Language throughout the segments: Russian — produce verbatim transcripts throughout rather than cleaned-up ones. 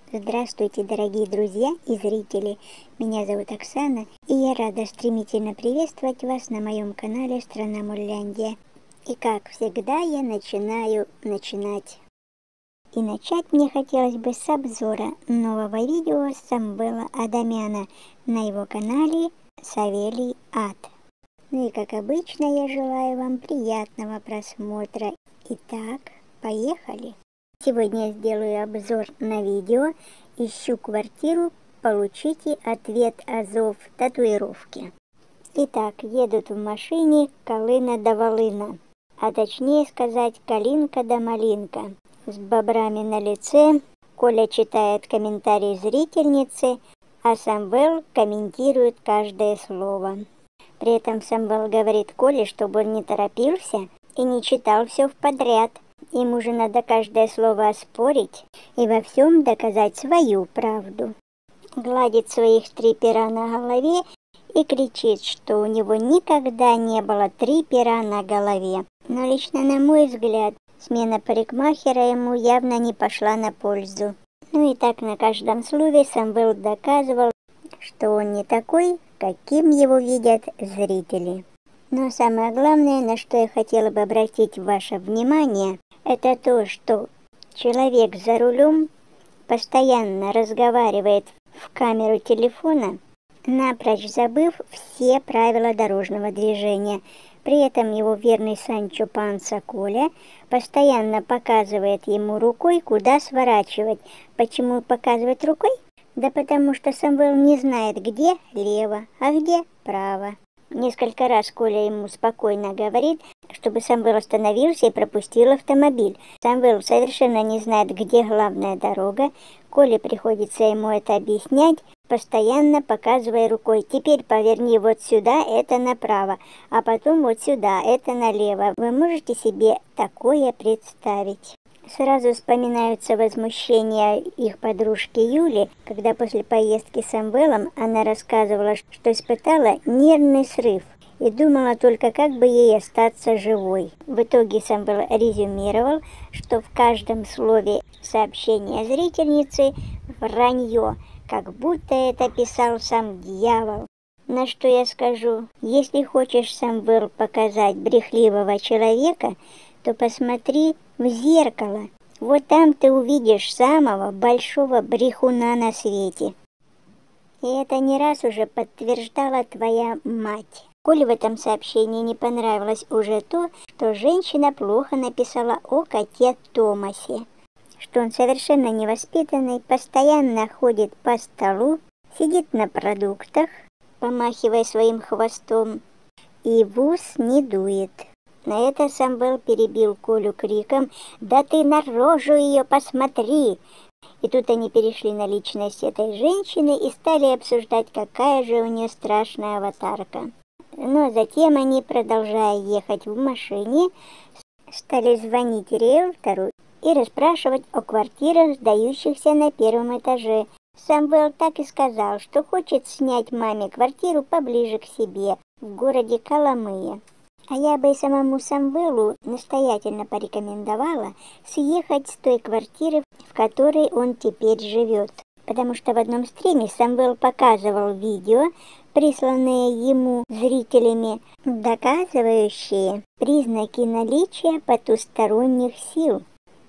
Здравствуйте, дорогие друзья и зрители! Меня зовут Оксана, и я рада стремительно приветствовать вас на моем канале «Страна Мурляндия». И как всегда, я начинаю начинать. И начать мне хотелось бы с обзора нового видео Самвела Адамяна на его канале Савелий Ад. Ну и как обычно, я желаю вам приятного просмотра. Итак, поехали! Сегодня я сделаю обзор на видео «Ищу квартиру, получите ответ Азов татуировки». Итак, едут в машине Колына до Волына, а точнее сказать Калинка до Малинка. С бобрами на лице Коля читает комментарии зрительницы, а Самвел комментирует каждое слово. При этом Самвел говорит Коле, чтобы он не торопился и не читал все в подряд. Ему же надо каждое слово оспорить и во всем доказать свою правду. Гладит своих три пера на голове и кричит, что у него никогда не было три пера на голове. Но лично на мой взгляд, смена парикмахера ему явно не пошла на пользу. Ну и так на каждом слове Самвел доказывал, что он не такой, каким его видят зрители. Но самое главное, на что я хотела бы обратить ваше внимание, это то, что человек за рулем постоянно разговаривает в камеру телефона, напрочь забыв все правила дорожного движения. При этом его верный Санчо Панса Коля постоянно показывает ему рукой, куда сворачивать. Почему показывает рукой? Да потому что Самвел не знает, где лево, а где право. Несколько раз Коля ему спокойно говорит, чтобы Самвел остановился и пропустил автомобиль. Самвел совершенно не знает, где главная дорога. Коле приходится ему это объяснять, постоянно показывая рукой. Теперь поверни вот сюда, это направо, а потом вот сюда, это налево. Вы можете себе такое представить? Сразу вспоминаются возмущения их подружки Юли, когда после поездки с Самвелом она рассказывала, что испытала нервный срыв и думала только, как бы ей остаться живой. В итоге Самвел резюмировал, что в каждом слове сообщения зрительницы вранье, как будто это писал сам дьявол. На что я скажу: если хочешь, Самвел, показать брехливого человека, то посмотри в зеркало. Вот там ты увидишь самого большого брехуна на свете. И это не раз уже подтверждала твоя мать. Коле в этом сообщении не понравилось уже то, что женщина плохо написала о коте Томасе, что он совершенно невоспитанный, постоянно ходит по столу, сидит на продуктах, помахивая своим хвостом, и в ус не дует. На это Самвел перебил Колю криком: «Да ты на рожу ее посмотри!» И тут они перешли на личность этой женщины и стали обсуждать, какая же у нее страшная аватарка. Но затем они, продолжая ехать в машине, стали звонить риэлтору и расспрашивать о квартирах, сдающихся на первом этаже. Самвел так и сказал, что хочет снять маме квартиру поближе к себе, в городе Коломыя. А я бы и самому Самвелу настоятельно порекомендовала съехать с той квартиры, в которой он теперь живет. Потому что в одном стриме Самвел показывал видео, присланные ему зрителями, доказывающие признаки наличия потусторонних сил.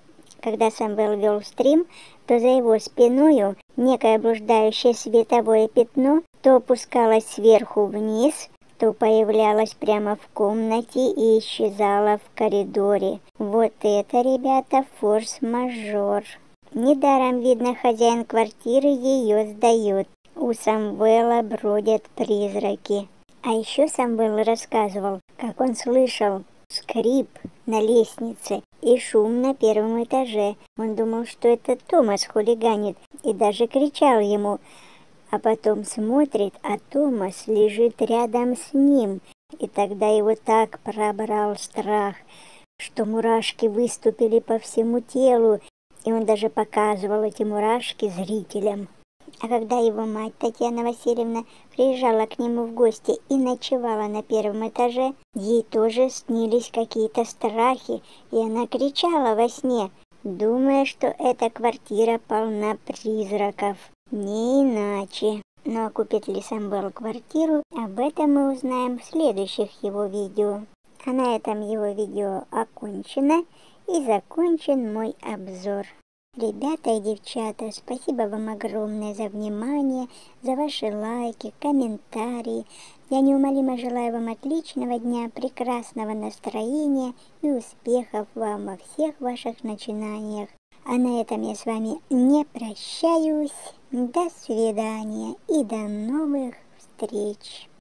Когда Самвел вел стрим, то за его спиною некое блуждающее световое пятно то опускалось сверху вниз, то появлялась прямо в комнате и исчезала в коридоре. Вот это, ребята, форс-мажор. Недаром, видно, хозяин квартиры ее сдает. У Самвела бродят призраки. А еще Самвел рассказывал, как он слышал скрип на лестнице и шум на первом этаже. Он думал, что это Томас хулиганит, и даже кричал ему. А потом смотрит, а Томас лежит рядом с ним. И тогда его так пробрал страх, что мурашки выступили по всему телу, и он даже показывал эти мурашки зрителям. А когда его мать Татьяна Васильевна приезжала к нему в гости и ночевала на первом этаже, ей тоже снились какие-то страхи, и она кричала во сне: думая, что эта квартира полна призраков. Не иначе. Но купит ли Самвел квартиру, об этом мы узнаем в следующих его видео. А на этом его видео окончено и закончен мой обзор. Ребята и девчата, спасибо вам огромное за внимание, за ваши лайки, комментарии. Я неумолимо желаю вам отличного дня, прекрасного настроения и успехов вам во всех ваших начинаниях. А на этом я с вами не прощаюсь. До свидания и до новых встреч.